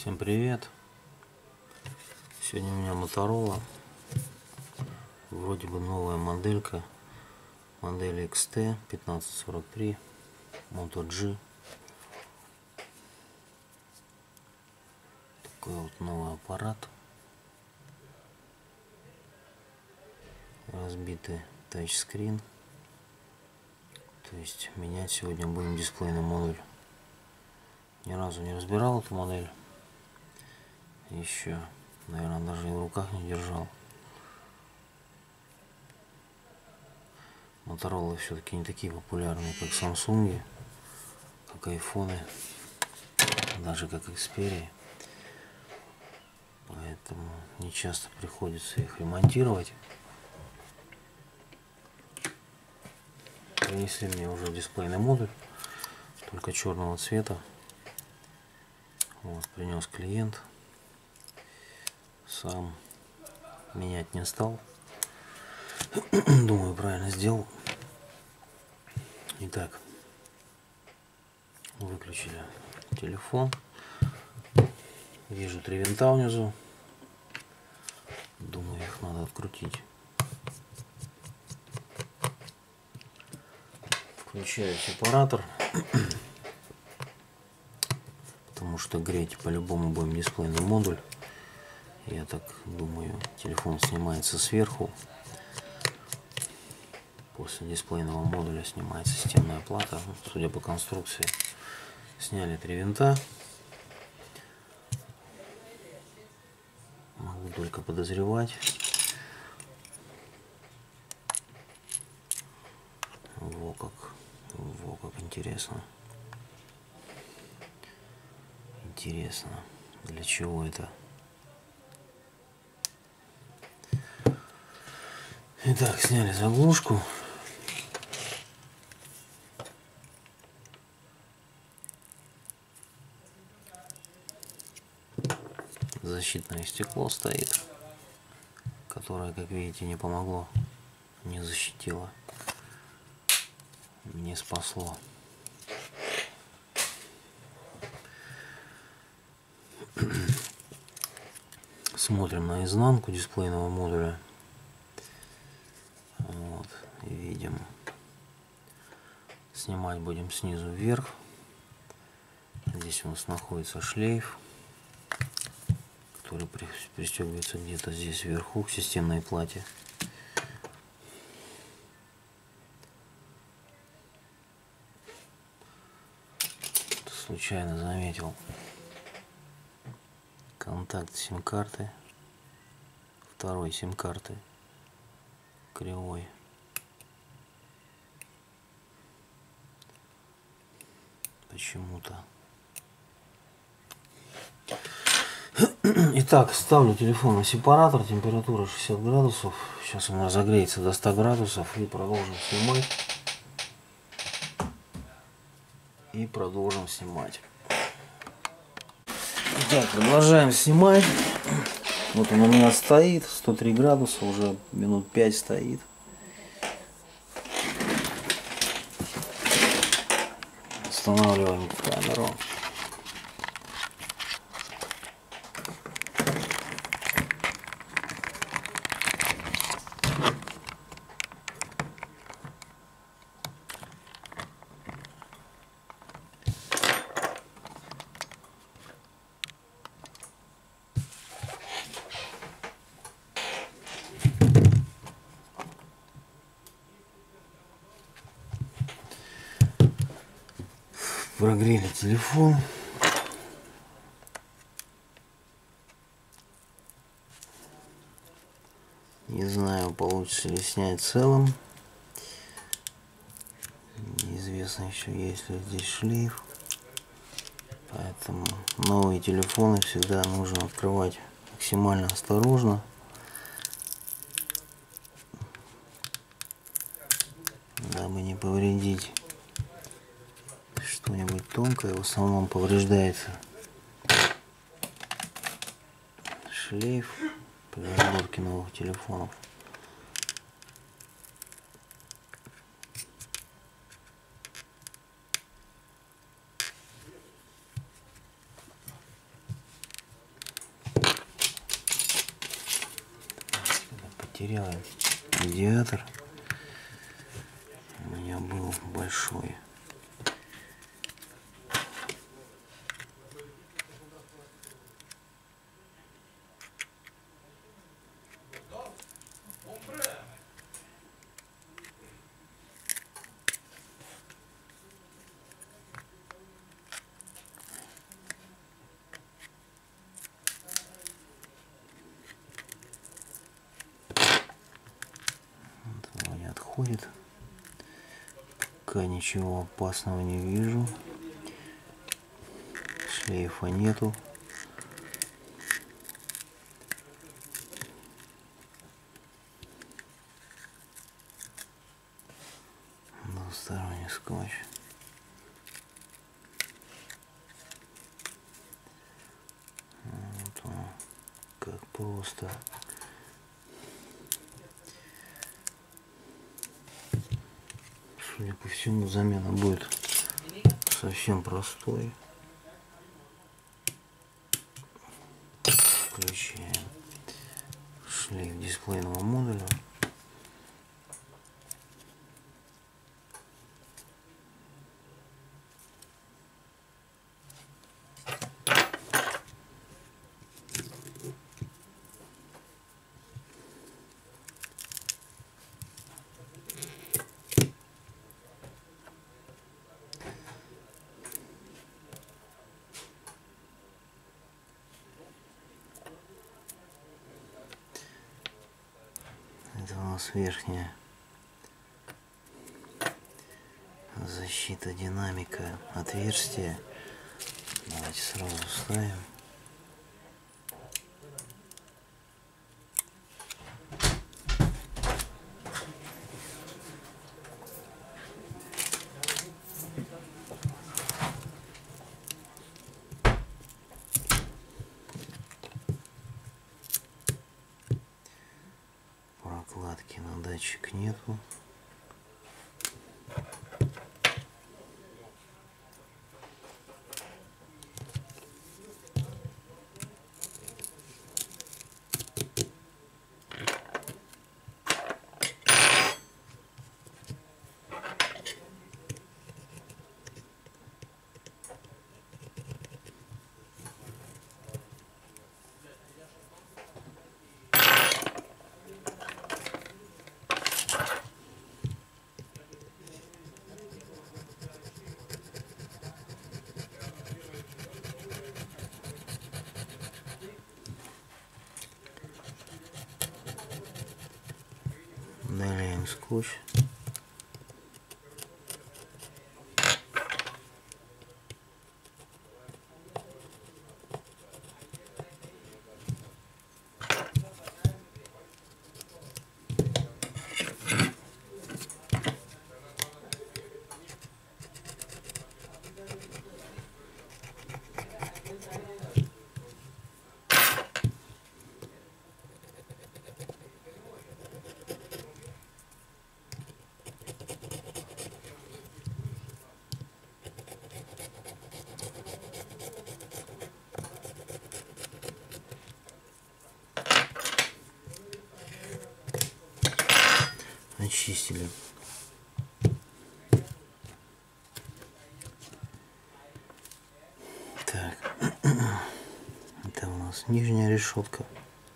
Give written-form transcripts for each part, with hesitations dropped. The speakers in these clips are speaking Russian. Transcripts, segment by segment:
Всем привет! Сегодня у меня Motorola, вроде бы новая моделька, модель XT 1543 Moto G. Такой вот новый аппарат, разбитый тачскрин, то есть менять сегодня будем дисплейный модуль. Ни разу не разбирал эту модель, еще, наверное, даже и в руках не держал. Motorola все-таки не такие популярные, как Samsung, как айфоны, даже как Xperia. Поэтому не часто приходится их ремонтировать. Принесли мне уже дисплейный модуль, только черного цвета. Вот, принес клиент. Сам менять не стал. Думаю, правильно сделал. Итак, выключили телефон. Вижу 3 винта внизу. Думаю, их надо открутить. Включаю сепаратор, потому что греть по-любому будем дисплейный модуль. Я так думаю, телефон снимается сверху. После дисплейного модуля снимается системная плата. Судя по конструкции, сняли 3 винта. Могу только подозревать. Во как интересно. Интересно, для чего это? Итак, сняли заглушку. Защитное стекло стоит, которое, как видите, не помогло, не защитило, не спасло. Смотрим на изнанку дисплейного модуля. Вот, и видим. Снимать будем снизу вверх. Здесь у нас находится шлейф, который пристегивается где-то здесь вверху к системной плате. Случайно заметил контакт сим-карты, второй сим-карты кривой. Почему-то. Итак, ставлю телефон на сепаратор, температура 60 градусов. Сейчас он разогреется до 100 градусов и продолжим снимать. Итак, продолжаем снимать. Вот он у меня стоит, 103 градуса, уже минут 5 стоит. Устанавливаем камеру. Прогрели телефон. Не знаю, получится ли снять целым. Неизвестно еще, есть ли здесь шлейф. Поэтому новые телефоны всегда нужно открывать максимально осторожно. Дабы не повредить что-нибудь тонкое. В основном повреждается шлейф при разборке новых телефонов. потерял радиатор. У меня был большой. Вот, вроде отходит. Пока ничего опасного не вижу. Шлейфа нету. Двусторонний скотч. Вот он, как просто. Судя по всему, замена будет совсем простой. Включаем шлейф дисплейного модуля. Это у нас верхняя защита динамика отверстия. Давайте сразу ставим. Прокладки на датчик нету. Удаляем скотч. Очистили. Так, это у нас нижняя решетка.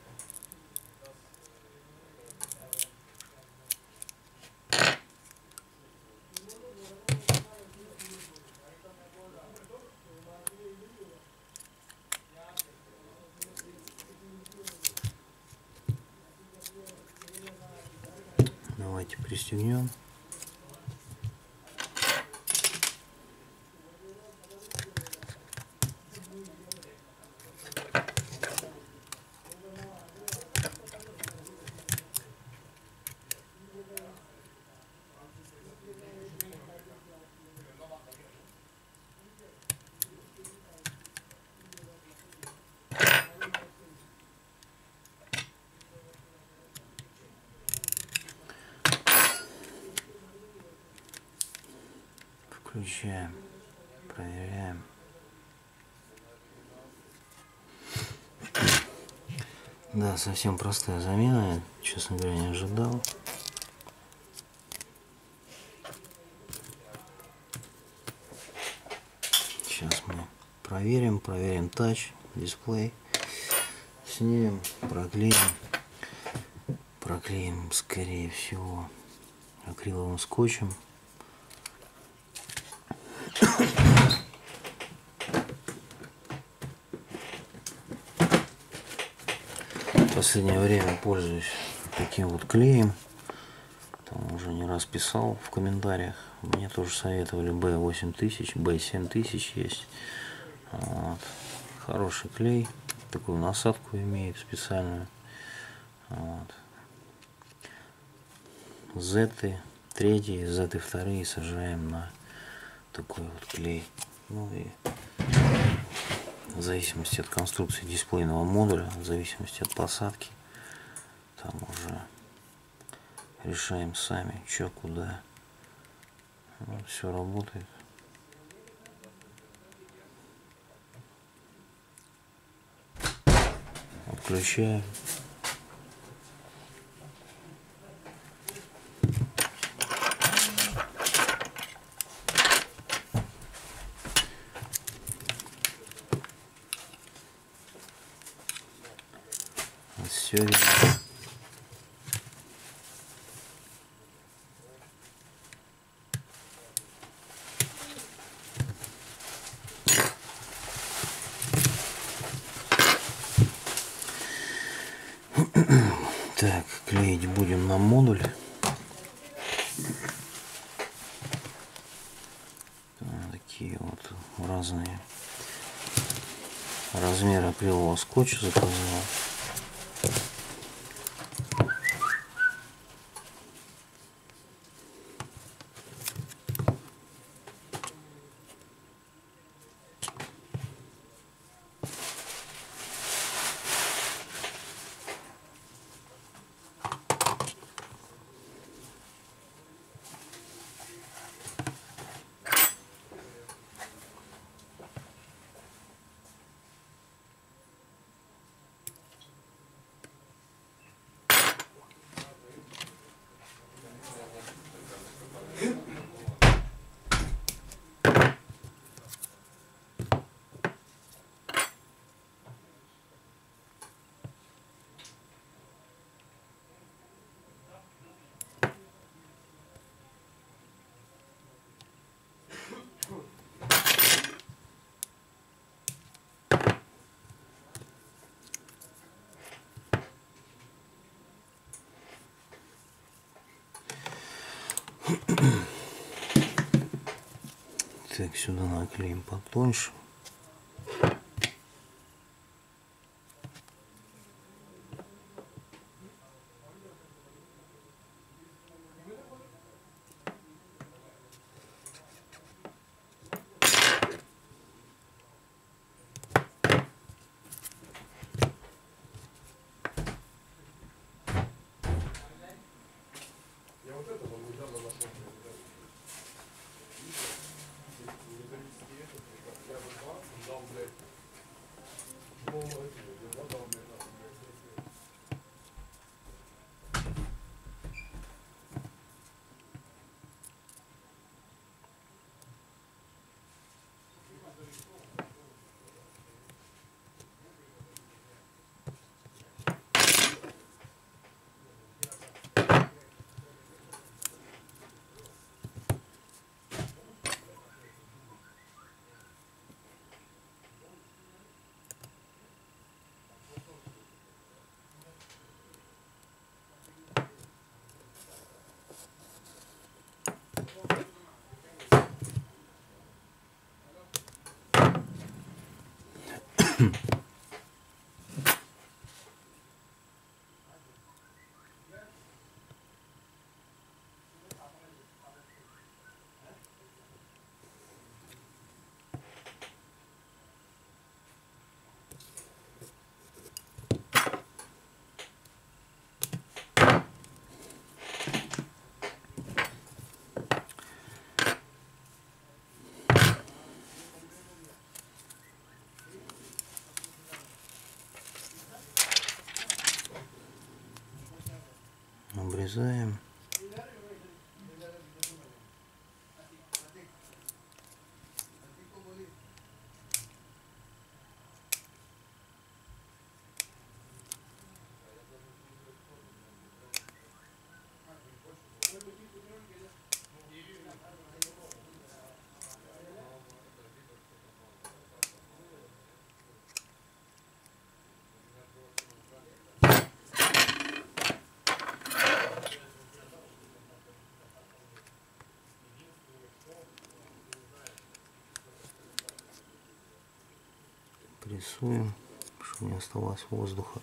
Давайте пристегнем. Включаем, проверяем. Да, совсем простая замена. честно говоря, не ожидал. Сейчас мы проверим тач, дисплей. Снимем, проклеим, скорее всего, акриловым скотчем. В последнее время пользуюсь таким вот клеем. Там уже не раз писал в комментариях. Мне тоже советовали B8000, B7000 есть. Вот. Хороший клей. Такую насадку имеет специальную. Вот. Z3, Z2 сажаем на такой вот клей. Ну и в зависимости от конструкции дисплейного модуля, в зависимости от посадки, там уже решаем сами, что куда. Вот, все работает. Отключаем. Все видно. Так, клеить будем на модуль. Такие вот разные размеры акрилового скотча заказал. Так, сюда наклеим потоньше. вырезаем. Прессуем, чтобы не оставалось воздуха.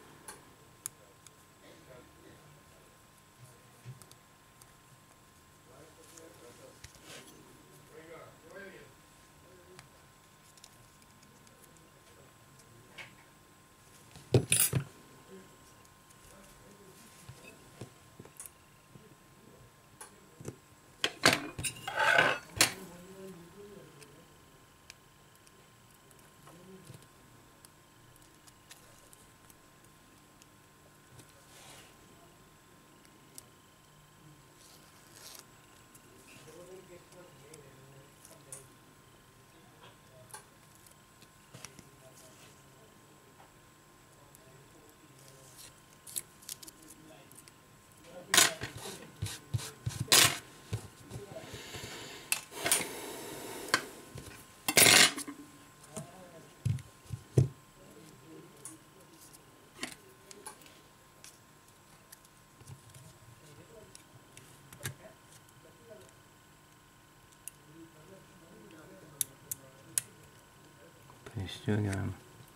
Пристегиваем.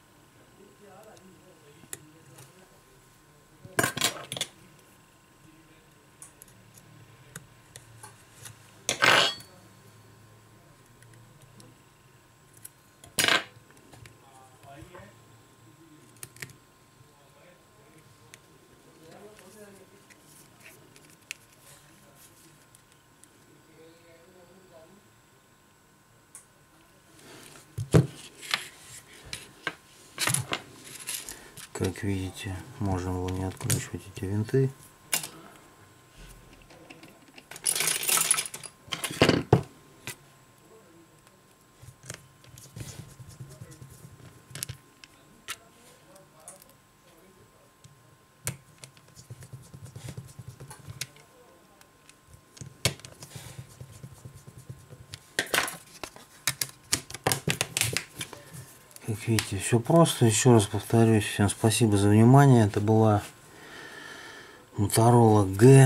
Как видите, можно было не откручивать эти винты. Как видите, все просто. Еще раз повторюсь, всем спасибо за внимание. Это была Motorola G.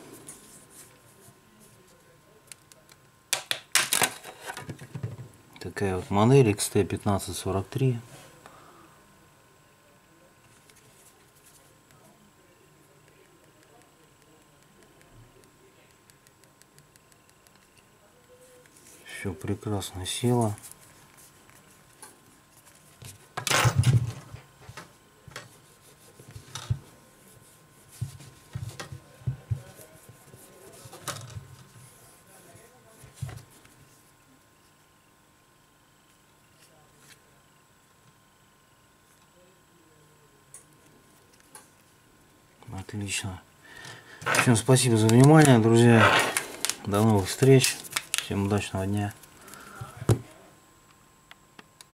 Такая вот модель XT1543. Все прекрасно село. Отлично. Всем спасибо за внимание, друзья. До новых встреч. Всем удачного дня.